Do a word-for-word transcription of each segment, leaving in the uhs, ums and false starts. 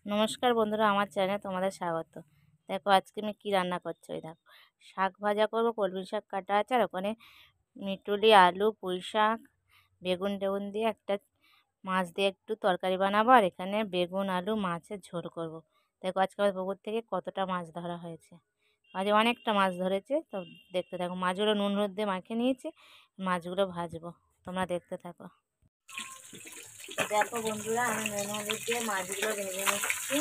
নমস্কার বন্ধুরা, আমার চ্যানেলে তোমাদের স্বাগত। দেখো আজকে আমি কী রান্না করছি। ওই দেখো, শাক ভাজা করবো, কলমি শাক কাটা আছে, আর ওখানে মিটুলি, আলু, পুঁই শাক, বেগুন টেগুন দিয়ে একটা মাছ দিয়ে একটু তরকারি বানাবো, আর এখানে বেগুন আলু মাছের ঝোল করব। দেখো আজকে আমার পুকুর থেকে কতটা মাছ ধরা হয়েছে। আজ অনেকটা মাছ ধরেছে। তো দেখতে থাকো, মাছগুলো নুন হলুদ দিয়ে মাখিয়ে নিয়েছি, মাছগুলো ভাজবো, তোমরা দেখতে থাকো। দেখো বন্ধুরা, আমি নুন হলুদ দিয়ে মাছগুলো ভেজে নিচ্ছি।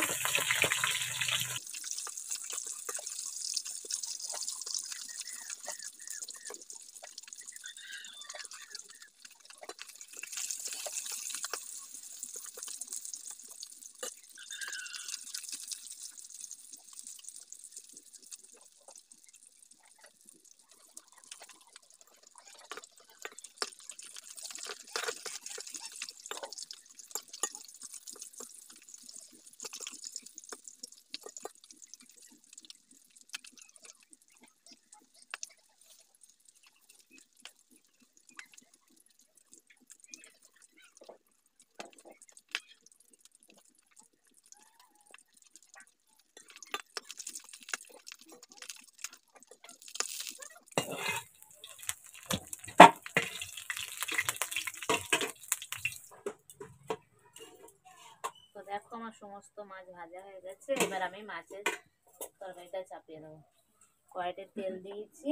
তো দেখো আমার সমস্ত মাছ ভাজা হয়ে গেছে। এবার আমি মাছের তরকারিটা চাপিয়ে দেবো। কড়াইতে তেল দিয়েছি,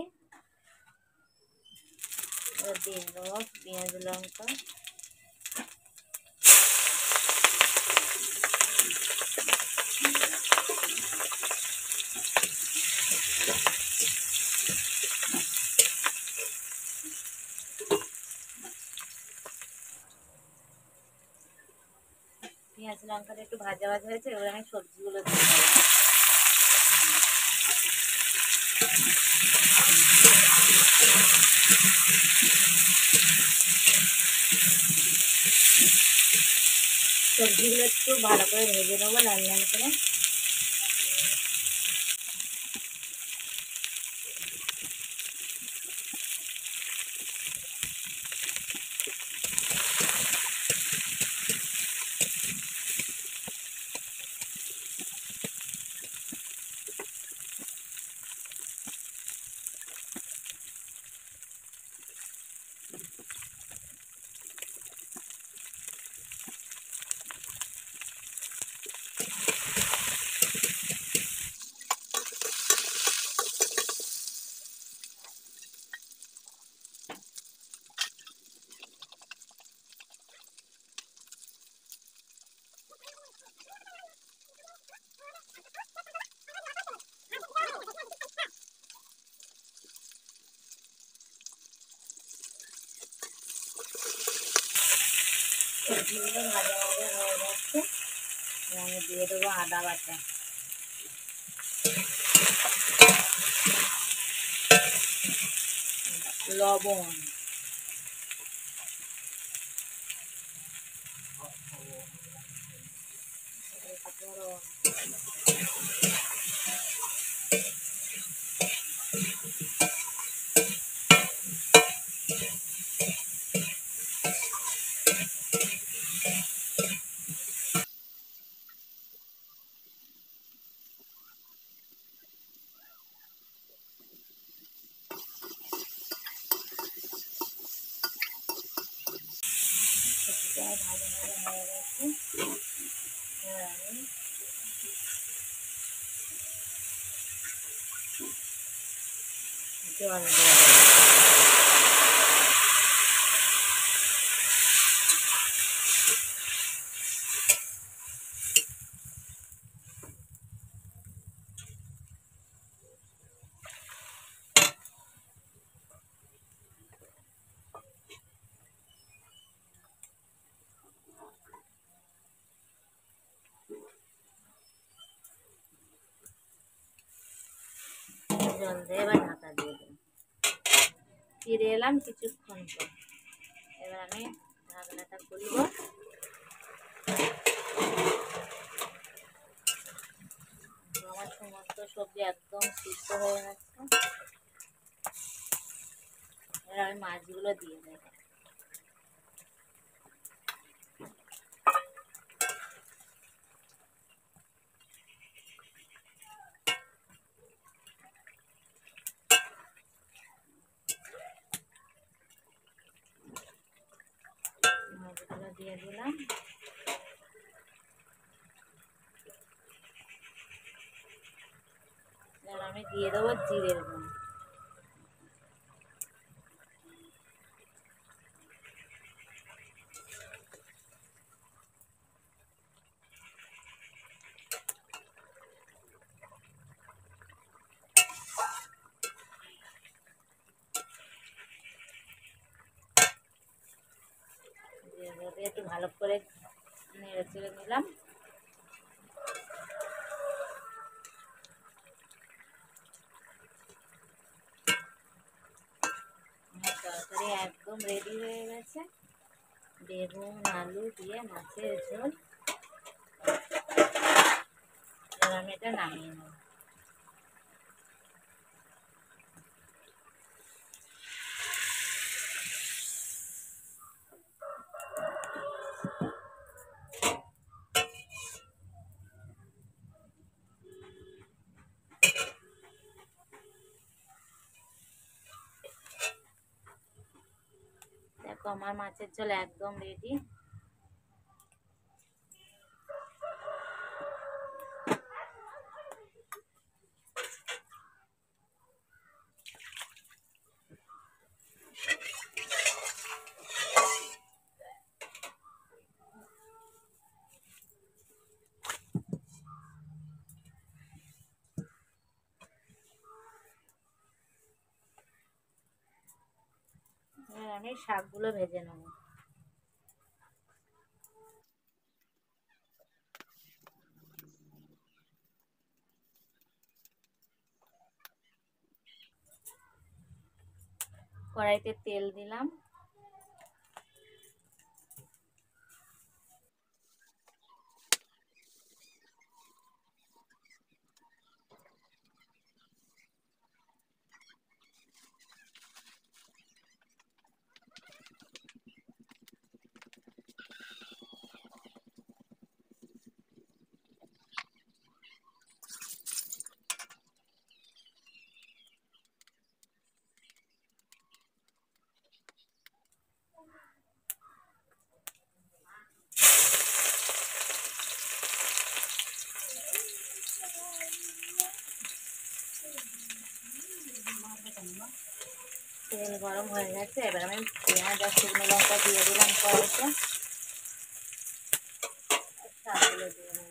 এবার দিয়ে দেবো পেঁয়াজ লঙ্কা, পেঁয়াজ লঙ্কাটা একটু ভাজা ভাজা হয়েছে। এবার আমি সবজিগুলো দিয়ে দেবো। সবজিগুলো একটু ভালো করে ভেজে নেবো, লাল লাল করে। সবজিগুলো ভাজা ভাজা হয়ে যাচ্ছে। আমি দিয়ে দেবো আদা বাটা, লবণ, ভাজা ভাজা হয়ে গেছে। এবার আমি জল দিয়ে দেবো। জল দিয়ে এবার ঢাকা দিয়ে দেবো। ফিরে এলাম কিছুক্ষণ পর। এবার আমি ঢাকনাটা খুলবো। আমার সমস্ত সবজি একদম সিদ্ধ হয়ে গেছে। এবার আমি মাছগুলো দিয়ে দেবো। দিয়ে দিলাম। এবার আমি দিয়ে দেবো জিরের গুঁড়ো। দিয়ে একটু ভালো করে নেড়ে চেড়ে নিলাম। আমার তরকারি একদম রেডি হয়ে গেছে। বেগুন আলু দিয়ে মাছের ঝোল। এবার আমি এটা নামিয়ে নেব। দেখো আমার মাছের ঝোল একদম রেডি। এবার আমি শাকগুলো ভেজে নেব। কড়াইতে তেল দিলাম। তেল গরম হয়ে গেছে। এবার আমি পেঁয়াজ আর শুকনো লঙ্কা দিয়ে দিলাম কড়াইতে। শাকগুলো দিয়ে দেবো।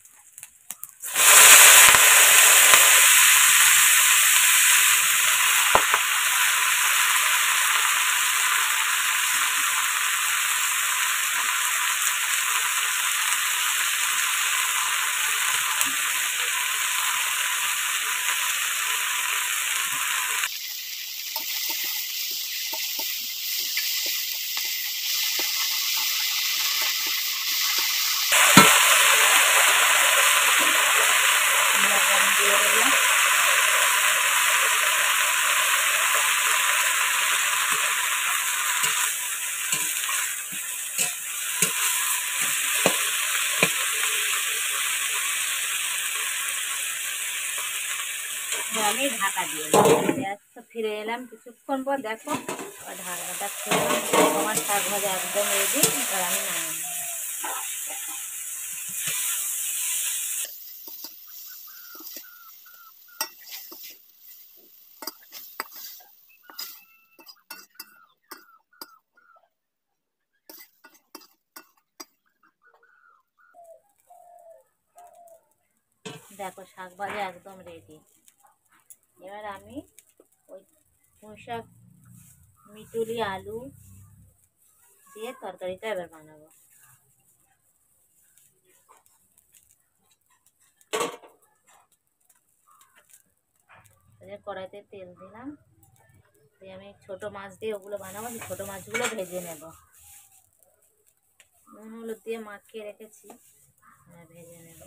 লবণ দিয়ে দিলাম। আমি ঢাকা দিয়ে গ্যাসটা ফিরে এলাম কিছুক্ষণ পর। দেখো ঢাকাটা খুললাম। আমার শাক ভাজা একদম রেডি। এবার আমি নামিয়ে নেব। দেখো শাক ভাজা একদম রেডি। এবার আমি ওই পুঁই শাক মিটুলি আলু দিয়ে তরকারিটা এবার বানাবো। কড়াইতে তেল দিলাম। দিয়ে আমি ছোটো মাছ দিয়ে ওগুলো বানাবো। ছোটো মাছগুলো ভেজে নেব। নুন হলুদ দিয়ে মাখিয়ে রেখেছি, ভেজে নেব।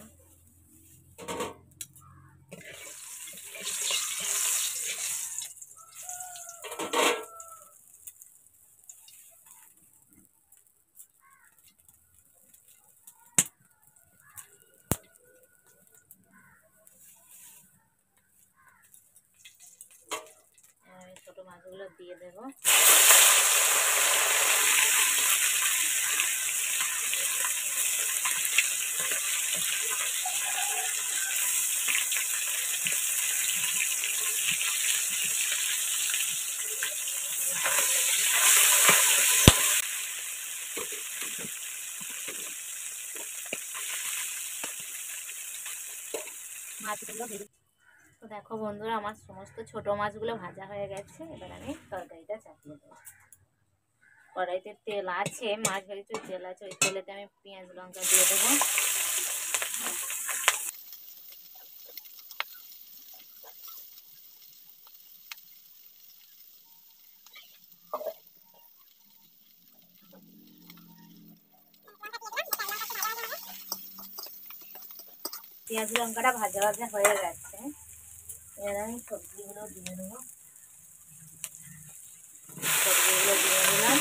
আমি ছোটো মাছগুলো দিয়ে দেবো। মাছগুলো ভেজে। তো দেখো বন্ধুরা, আমার সমস্ত ছোট মাছগুলো ভাজা হয়ে গেছে। এবার আমি তরকারিটা চাপিয়ে দেবো। কড়াইতে তেল আছে, মাছ ভেজে তেল আছে, ওই তেলেতে আমি পেঁয়াজ লঙ্কা দিয়ে দেবো। পেঁয়াজ লঙ্কাটা ভাজা ভাজা হয়ে গেছে। এবার আমি সবজিগুলো দিয়ে দেবো। সবজিগুলো দিয়ে দিলাম।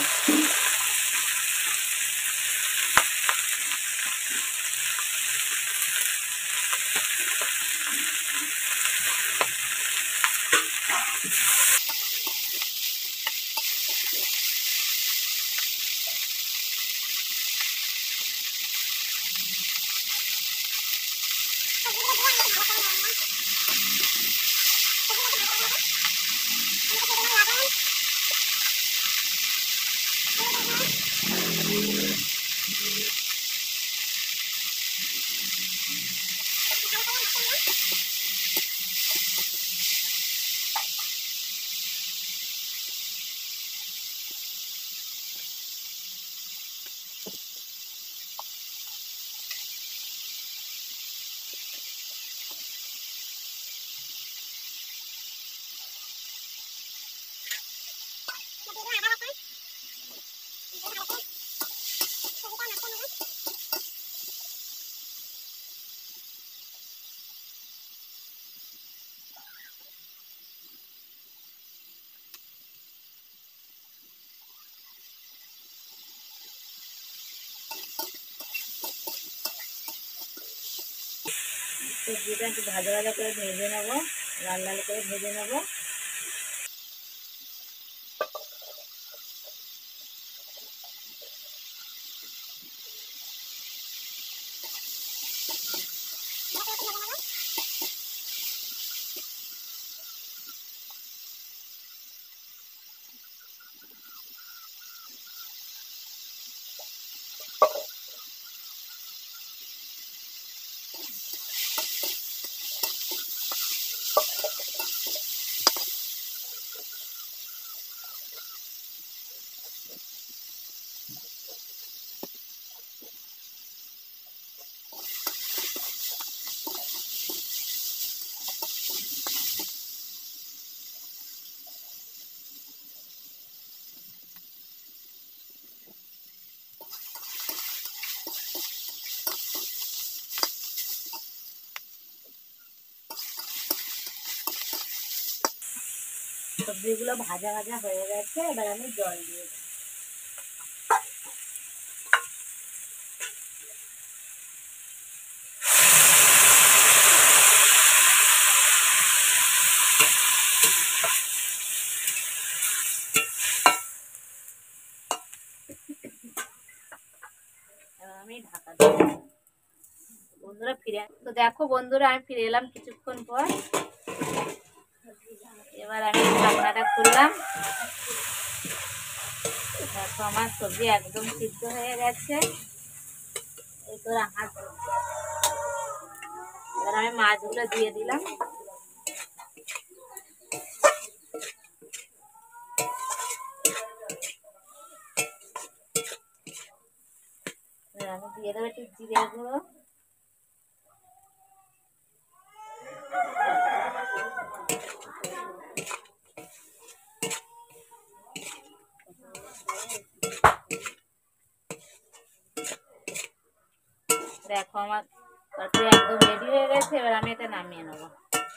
সবজিটা একটু ভাজা ভাজা করে ভেজে নেবো, লাল লাল করে ভেজে নেবো। সবজিগুলো ভাজা ভাজা হয়ে গেছে। এবার আমি জল দিয়ে দেবো। এবার আমি ঢাকা দেবো। বন্ধুরা ফিরে তো দেখো বন্ধুরা, আমি ফিরে এলাম কিছুক্ষণ পর। এবার আমি ঢাকনাটা খুললাম। দেখো আমার সবজি একদম সিদ্ধ হয়ে গেছে। এই তো হাত। এবার আমি মাছগুলো দিয়ে দিলাম। আমি দিয়ে দেবো একটু জিরে গুঁড়ো। দেখো আমার তরকারি একদম রেডি হয়ে গেছে। এবার আমি এটা নামিয়ে নেবো।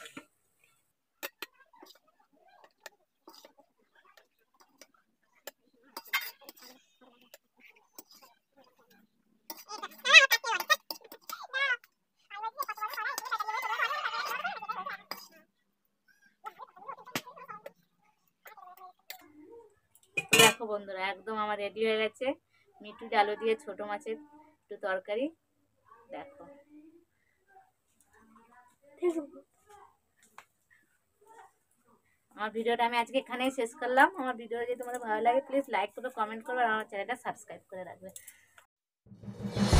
দেখো বন্ধুরা, একদম আমার রেডি হয়ে গেছে মিঠু আলু দিয়ে ছোট মাছের একটু তরকারি। দেখো আমার ভিডিওটা আমি আজকে এখানেই শেষ করলাম। আমার ভিডিও যদি তোমাদের ভালো লাগে প্লিজ লাইক করবে, কমেন্ট করবে আর আমার চ্যানেলটা সাবস্ক্রাইব করে রাখবে।